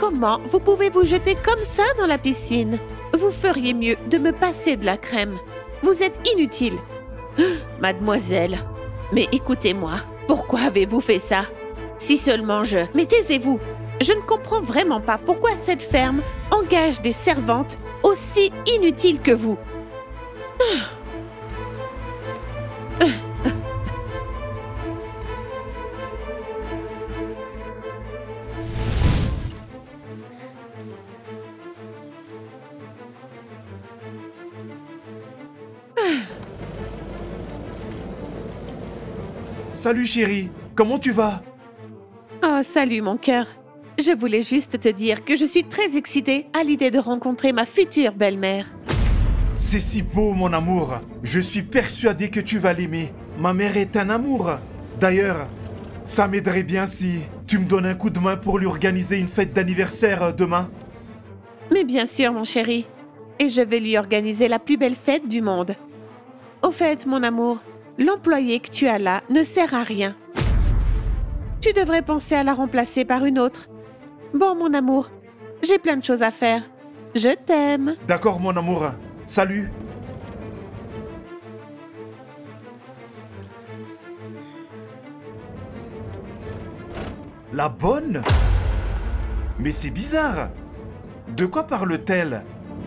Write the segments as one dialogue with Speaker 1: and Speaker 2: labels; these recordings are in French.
Speaker 1: Comment vous pouvez vous jeter comme ça dans la piscine? Vous feriez mieux de me passer de la crème. Vous êtes inutile. Mademoiselle, mais écoutez-moi, pourquoi avez-vous fait ça? Si seulement je... Mais taisez-vous! Je ne comprends vraiment pas pourquoi cette ferme engage des servantes aussi inutiles que vous.
Speaker 2: Salut chérie, comment tu vas?
Speaker 1: Oh, salut mon cœur. Je voulais juste te dire que je suis très excitée à l'idée de rencontrer ma future belle-mère.
Speaker 2: C'est si beau mon amour, je suis persuadé que tu vas l'aimer. Ma mère est un amour. D'ailleurs, ça m'aiderait bien si tu me donnes un coup de main pour lui organiser une fête d'anniversaire demain.
Speaker 1: Mais bien sûr mon chéri, et je vais lui organiser la plus belle fête du monde. Au fait mon amour, l'employée que tu as là ne sert à rien. Tu devrais penser à la remplacer par une autre. Bon, mon amour, j'ai plein de choses à faire. Je t'aime.
Speaker 2: D'accord, mon amour. Salut. La bonne? Mais c'est bizarre. De quoi parle-t-elle?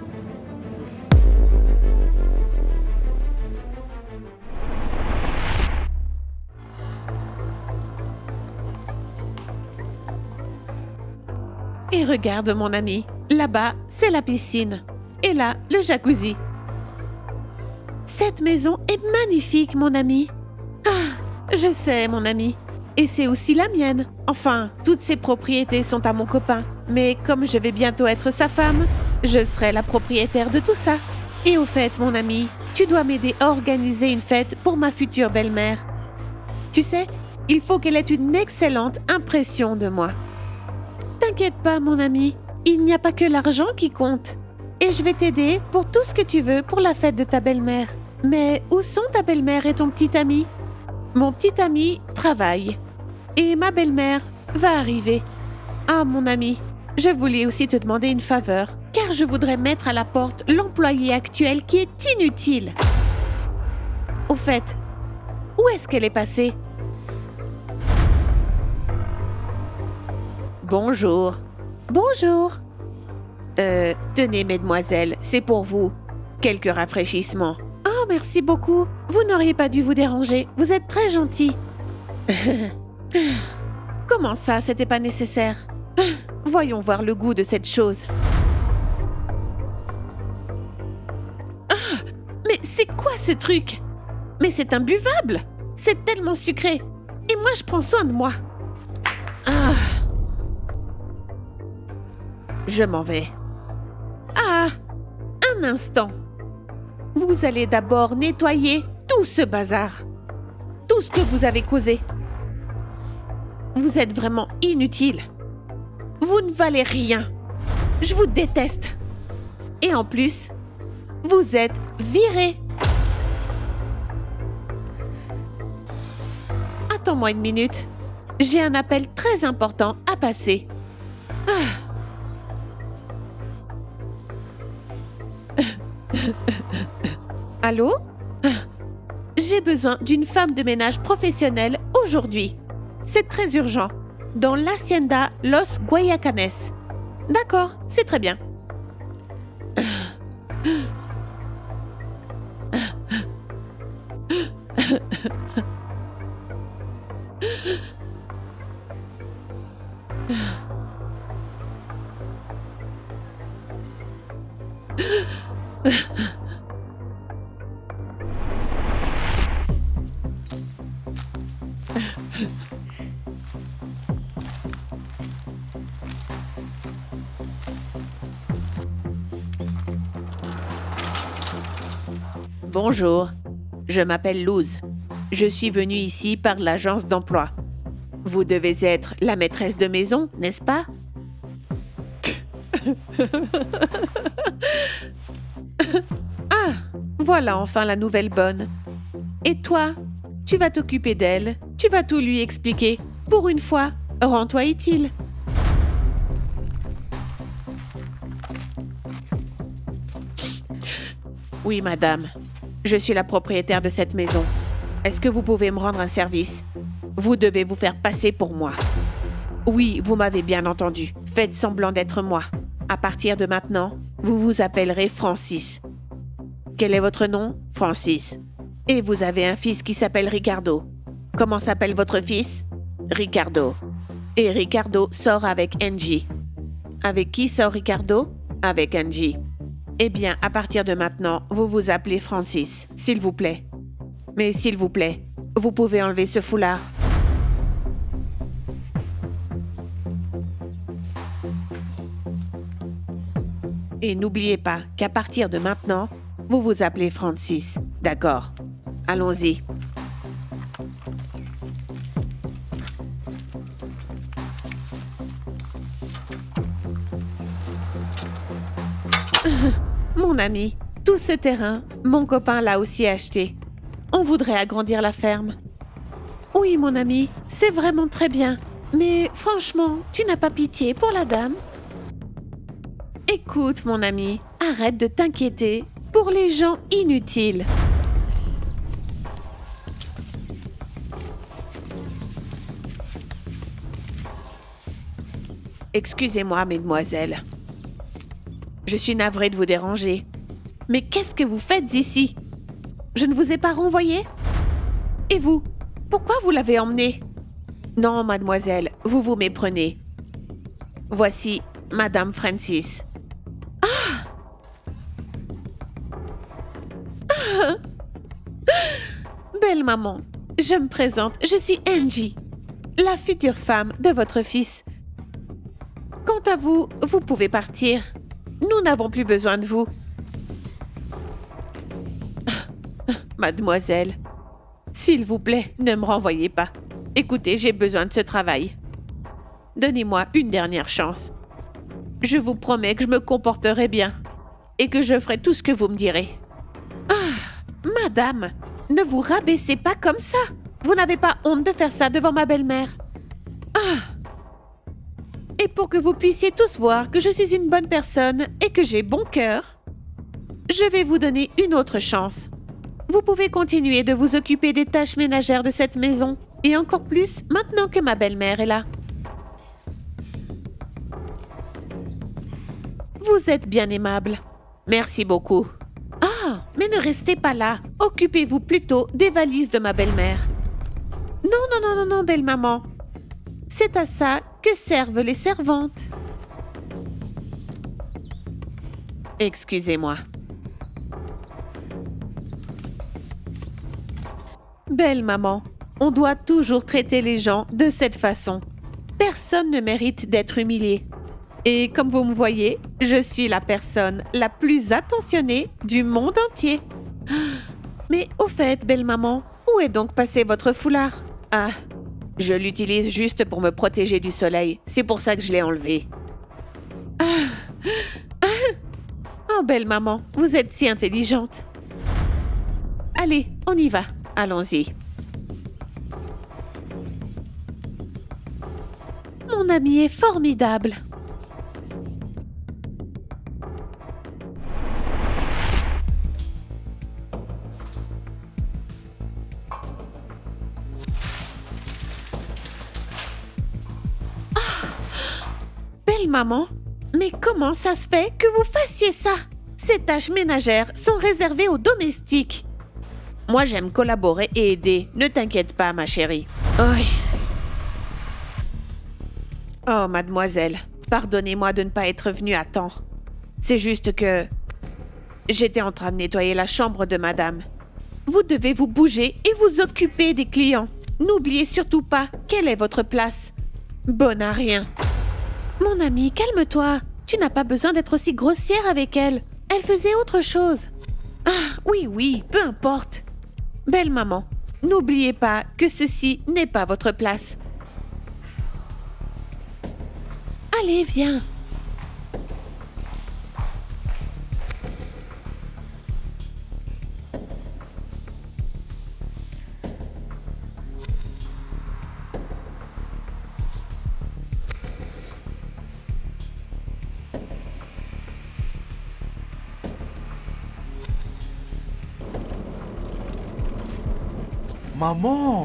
Speaker 1: Et regarde mon ami, là-bas, c'est la piscine. Et là, le jacuzzi. Cette maison est magnifique, mon ami. Ah, je sais, mon ami. Et c'est aussi la mienne. Enfin, toutes ces propriétés sont à mon copain. Mais comme je vais bientôt être sa femme, je serai la propriétaire de tout ça. Et au fait, mon ami, tu dois m'aider à organiser une fête pour ma future belle-mère. Tu sais, il faut qu'elle ait une excellente impression de moi. T'inquiète pas, mon ami, il n'y a pas que l'argent qui compte. Et je vais t'aider pour tout ce que tu veux pour la fête de ta belle-mère. Mais où sont ta belle-mère et ton petit ami? Mon petit ami travaille. Et ma belle-mère va arriver. Ah, mon ami, je voulais aussi te demander une faveur, car je voudrais mettre à la porte l'employée actuelle qui est inutile. Au fait, où est-ce qu'elle est passée? Bonjour. Bonjour. Tenez, mesdemoiselles, c'est pour vous. Quelques rafraîchissements. Oh, merci beaucoup. Vous n'auriez pas dû vous déranger. Vous êtes très gentil. Comment ça, c'était pas nécessaire? Voyons voir le goût de cette chose. Ah, mais c'est quoi ce truc? Mais c'est imbuvable. C'est tellement sucré. Et moi, je prends soin de moi. Ah. Je m'en vais. Ah, un instant. Vous allez d'abord nettoyer tout ce bazar. Tout ce que vous avez causé. Vous êtes vraiment inutile. Vous ne valez rien. Je vous déteste. Et en plus, vous êtes viré. Attends-moi une minute. J'ai un appel très important à passer. Ah. Allô? J'ai besoin d'une femme de ménage professionnelle aujourd'hui. C'est très urgent. Dans l'Hacienda Los Guayacanes. D'accord, c'est très bien. Bonjour, je m'appelle Luz. Je suis venue ici par l'agence d'emploi. Vous devez être la maîtresse de maison, n'est-ce pas? Ah, voilà enfin la nouvelle bonne. Et toi, tu vas t'occuper d'elle, tu vas tout lui expliquer. Pour une fois, rends-toi utile. Oui, madame. Je suis la propriétaire de cette maison. Est-ce que vous pouvez me rendre un service? Vous devez vous faire passer pour moi. Oui, vous m'avez bien entendu. Faites semblant d'être moi. À partir de maintenant, vous vous appellerez Francis. Quel est votre nom? Francis. Et vous avez un fils qui s'appelle Ricardo. Comment s'appelle votre fils? Ricardo. Et Ricardo sort avec Angie. Avec qui sort Ricardo? Avec Angie. Eh bien, à partir de maintenant, vous vous appelez Francis, s'il vous plaît. Mais s'il vous plaît, vous pouvez enlever ce foulard. Et n'oubliez pas qu'à partir de maintenant, vous vous appelez Francis. D'accord. Allons-y. Mon ami, tout ce terrain, mon copain l'a aussi acheté. On voudrait agrandir la ferme. Oui, mon ami, c'est vraiment très bien. Mais franchement, tu n'as pas pitié pour la dame? Écoute, mon ami, arrête de t'inquiéter pour les gens inutiles. Excusez-moi, mesdemoiselles. Je suis navrée de vous déranger. Mais qu'est-ce que vous faites ici? Je ne vous ai pas renvoyé? Et vous? Pourquoi vous l'avez emmené? Non, mademoiselle, vous vous méprenez. Voici Madame Francis. Belle maman, je me présente, je suis Angie, la future femme de votre fils. Quant à vous, vous pouvez partir. Nous n'avons plus besoin de vous. Mademoiselle, s'il vous plaît, ne me renvoyez pas. Écoutez, j'ai besoin de ce travail. Donnez-moi une dernière chance. Je vous promets que je me comporterai bien et que je ferai tout ce que vous me direz. Ah, madame, ne vous rabaissez pas comme ça. Vous n'avez pas honte de faire ça devant ma belle-mère. Ah! Et pour que vous puissiez tous voir que je suis une bonne personne et que j'ai bon cœur, je vais vous donner une autre chance. Vous pouvez continuer de vous occuper des tâches ménagères de cette maison, et encore plus maintenant que ma belle-mère est là. Vous êtes bien aimable. Merci beaucoup. Ah, mais ne restez pas là. Occupez-vous plutôt des valises de ma belle-mère. Non, belle maman. C'est à ça que servent les servantes. Excusez-moi. Belle maman, on doit toujours traiter les gens de cette façon. Personne ne mérite d'être humilié. Et comme vous me voyez, je suis la personne la plus attentionnée du monde entier. Mais au fait, belle maman, où est donc passé votre foulard? Ah, je l'utilise juste pour me protéger du soleil. C'est pour ça que je l'ai enlevé. Oh, belle maman, vous êtes si intelligente. Allez, on y va. Allons-y. Mon ami est formidable. Belle maman, mais comment ça se fait que vous fassiez ça? Ces tâches ménagères sont réservées aux domestiques. Moi, j'aime collaborer et aider. Ne t'inquiète pas, ma chérie. Oui. Oh, mademoiselle, pardonnez-moi de ne pas être venue à temps. C'est juste que j'étais en train de nettoyer la chambre de madame. Vous devez vous bouger et vous occuper des clients. N'oubliez surtout pas quelle est votre place. Bonne à rien. Mon ami, calme-toi. Tu n'as pas besoin d'être aussi grossière avec elle. Elle faisait autre chose. Ah, oui, peu importe. Belle maman, n'oubliez pas que ceci n'est pas votre place. Allez, viens.
Speaker 2: Maman!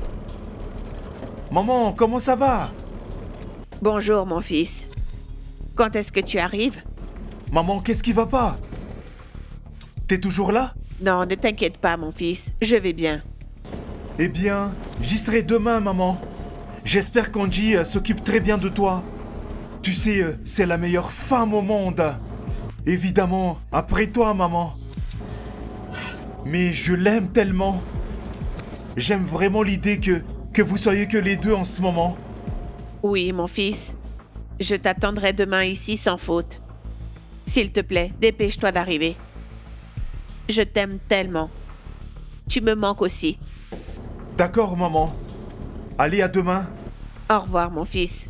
Speaker 2: Maman, comment ça va?
Speaker 1: Bonjour, mon fils. Quand est-ce que tu arrives?
Speaker 2: Maman, qu'est-ce qui va pas? T'es toujours là?
Speaker 1: Non, ne t'inquiète pas, mon fils. Je vais bien.
Speaker 2: Eh bien, j'y serai demain, maman. J'espère qu'Angie s'occupe très bien de toi. Tu sais, c'est la meilleure femme au monde. Évidemment, après toi, maman. Mais je l'aime tellement. J'aime vraiment l'idée que vous soyez que les deux en ce moment.
Speaker 1: Oui, mon fils. Je t'attendrai demain ici sans faute. S'il te plaît, dépêche-toi d'arriver. Je t'aime tellement. Tu me manques aussi.
Speaker 2: D'accord, maman. Allez, à demain.
Speaker 1: Au revoir, mon fils.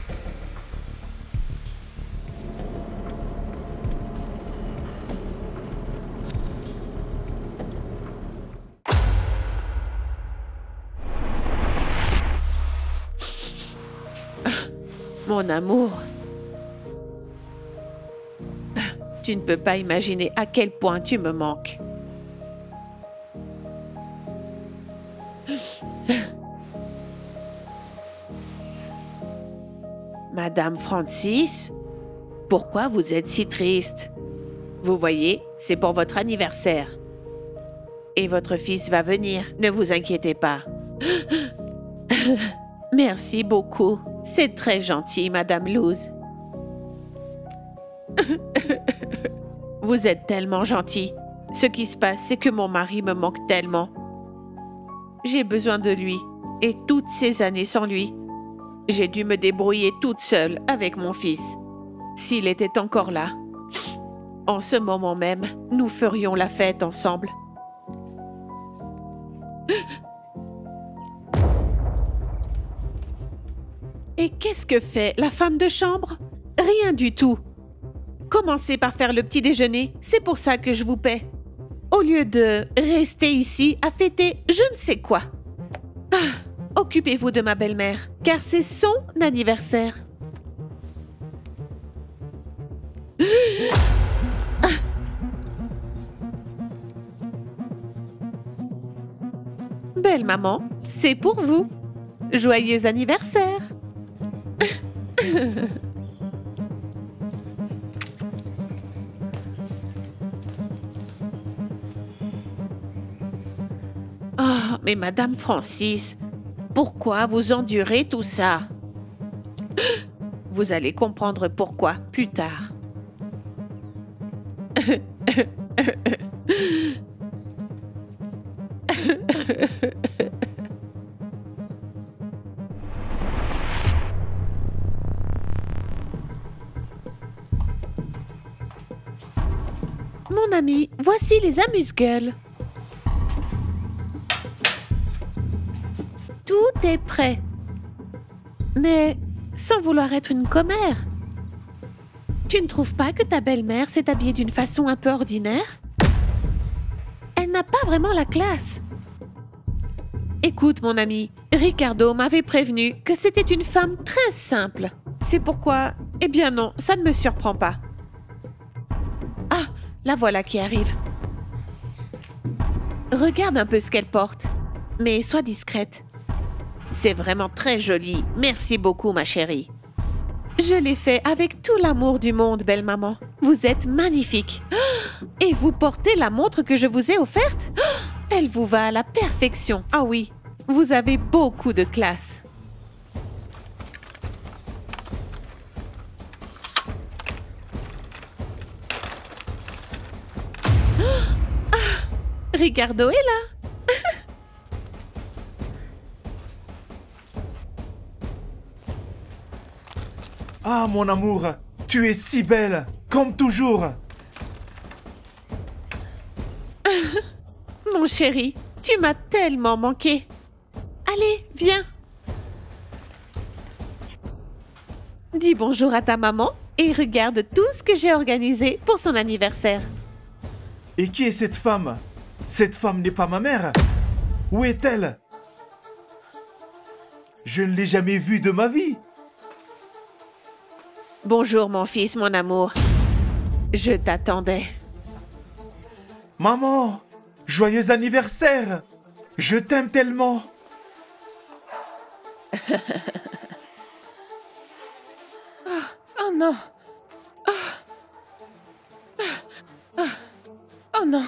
Speaker 1: Mon amour. Tu ne peux pas imaginer à quel point tu me manques. Madame Francis, pourquoi vous êtes si triste? Vous voyez, c'est pour votre anniversaire. Et votre fils va venir, ne vous inquiétez pas. Merci beaucoup. C'est très gentil, Madame Luz. Vous êtes tellement gentil. Ce qui se passe, c'est que mon mari me manque tellement. J'ai besoin de lui. Et toutes ces années sans lui, j'ai dû me débrouiller toute seule avec mon fils. S'il était encore là, en ce moment même, nous ferions la fête ensemble. Et qu'est-ce que fait la femme de chambre? Rien du tout. Commencez par faire le petit déjeuner, c'est pour ça que je vous paie. Au lieu de rester ici à fêter je ne sais quoi. Occupez-vous de ma belle-mère, car c'est son anniversaire. Belle maman, c'est pour vous. Joyeux anniversaire. Oh, mais Madame Francis, pourquoi vous endurez tout ça? Vous allez comprendre pourquoi plus tard. Mon ami, voici les amuse-gueules. Tout est prêt. Mais sans vouloir être une commère, tu ne trouves pas que ta belle-mère s'est habillée d'une façon un peu ordinaire? Elle n'a pas vraiment la classe. Écoute, mon ami, Ricardo m'avait prévenu que c'était une femme très simple. C'est pourquoi, eh bien non, ça ne me surprend pas. Ah, la voilà qui arrive. Regarde un peu ce qu'elle porte, mais sois discrète. C'est vraiment très joli. Merci beaucoup, ma chérie. Je l'ai fait avec tout l'amour du monde, belle maman. Vous êtes magnifique. Et vous portez la montre que je vous ai offerte? Elle vous va à la perfection. Ah oui, vous avez beaucoup de classe. Ricardo est là.
Speaker 2: Ah, mon amour, tu es si belle, comme toujours.
Speaker 1: Mon chéri, tu m'as tellement manqué. Allez, viens. Dis bonjour à ta maman et regarde tout ce que j'ai organisé pour son anniversaire.
Speaker 2: Et qui est cette femme? Cette femme n'est pas ma mère. Où est-elle? Je ne l'ai jamais vue de ma vie.
Speaker 1: Bonjour mon fils, mon amour. Je t'attendais.
Speaker 2: Maman, joyeux anniversaire! Je t'aime tellement.
Speaker 1: Oh non. Oh non.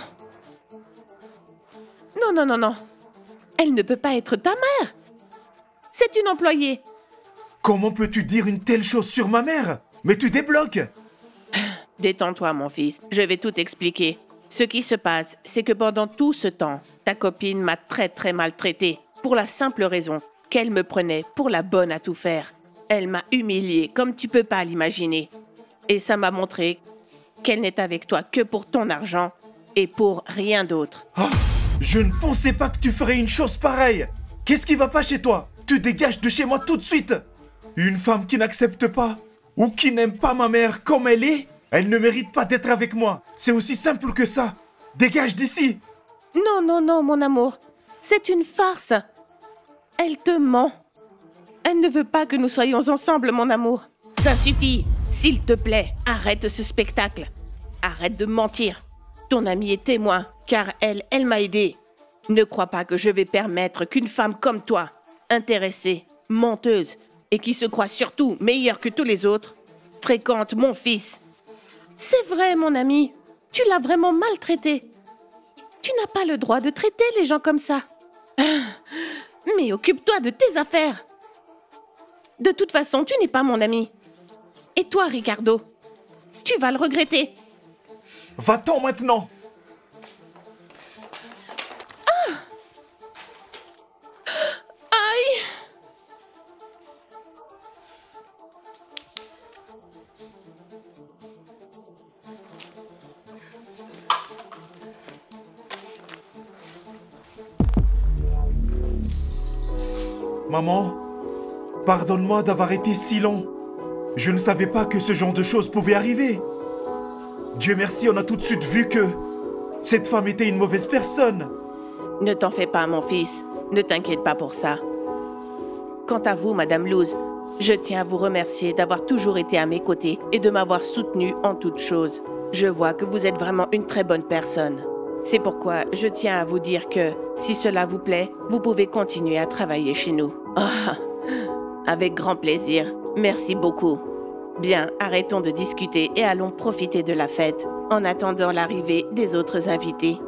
Speaker 1: Non, non, non, non. Elle ne peut pas être ta mère. C'est une employée.
Speaker 2: Comment peux-tu dire une telle chose sur ma mère? Mais tu débloques.
Speaker 1: Détends-toi, mon fils. Je vais tout expliquer. Ce qui se passe, c'est que pendant tout ce temps, ta copine m'a très maltraité. Pour la simple raison qu'elle me prenait pour la bonne à tout faire. Elle m'a humiliée comme tu peux pas l'imaginer. Et ça m'a montré qu'elle n'est avec toi que pour ton argent et pour rien d'autre.
Speaker 2: Oh, je ne pensais pas que tu ferais une chose pareille. Qu'est-ce qui va pas chez toi? Tu dégages de chez moi tout de suite. Une femme qui n'accepte pas ou qui n'aime pas ma mère comme elle est, elle ne mérite pas d'être avec moi. C'est aussi simple que ça. Dégage d'ici.
Speaker 1: Non, non, non, mon amour. C'est une farce. Elle te ment. Elle ne veut pas que nous soyons ensemble, mon amour. Ça suffit. S'il te plaît, arrête ce spectacle. Arrête de mentir. Ton amie est témoin, car elle m'a aidé. Ne crois pas que je vais permettre qu'une femme comme toi, intéressée, menteuse, et qui se croit surtout meilleure que tous les autres, fréquente mon fils. C'est vrai, mon ami. Tu l'as vraiment maltraité. Tu n'as pas le droit de traiter les gens comme ça. Mais occupe-toi de tes affaires. De toute façon, tu n'es pas mon ami. Et toi, Ricardo, tu vas le regretter.
Speaker 2: Va-t'en maintenant.
Speaker 1: Aïe!
Speaker 2: Maman, pardonne-moi d'avoir été si long. Je ne savais pas que ce genre de choses pouvait arriver. Dieu merci, on a tout de suite vu que cette femme était une mauvaise personne.
Speaker 1: Ne t'en fais pas, mon fils. Ne t'inquiète pas pour ça. Quant à vous, Madame Luz, je tiens à vous remercier d'avoir toujours été à mes côtés et de m'avoir soutenue en toutes choses. Je vois que vous êtes vraiment une très bonne personne. C'est pourquoi je tiens à vous dire que, si cela vous plaît, vous pouvez continuer à travailler chez nous. Ah, avec grand plaisir. Merci beaucoup. Bien, arrêtons de discuter et allons profiter de la fête, en attendant l'arrivée des autres invités.